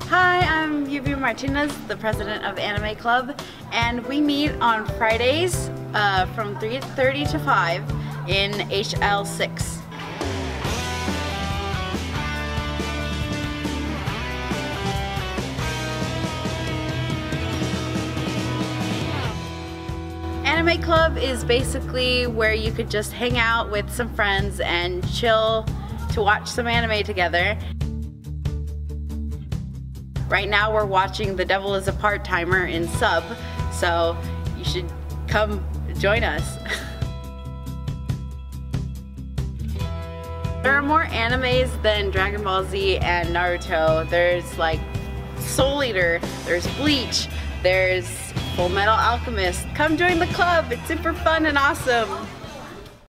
Hi, I'm Yubi Martinez, the president of Anime Club, and we meet on Fridays from 3:30 to 5 in HL6. Anime Club is basically where you could just hang out with some friends and chill to watch some anime together. Right now we're watching The Devil is a Part-Timer in sub, so you should come join us. There are more animes than Dragon Ball Z and Naruto. There's like Soul Eater, there's Bleach, there's Full Metal Alchemist. Come join the club, it's super fun and awesome.